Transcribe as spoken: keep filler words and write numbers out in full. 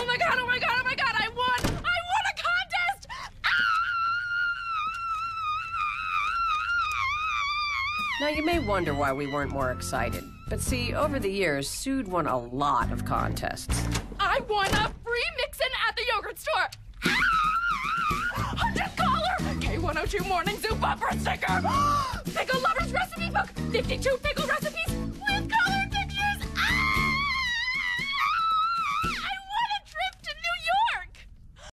my god, oh my god, oh my god, I won! I won a contest! Now, you may wonder why we weren't more excited. But see, over the years, Sued won a lot of contests. I won a free mix-in at the yogurt store! one hundred collar! K one oh two Morning Zoo bumper sticker! Pickle Lover's Recipe Book! fifty-two pickle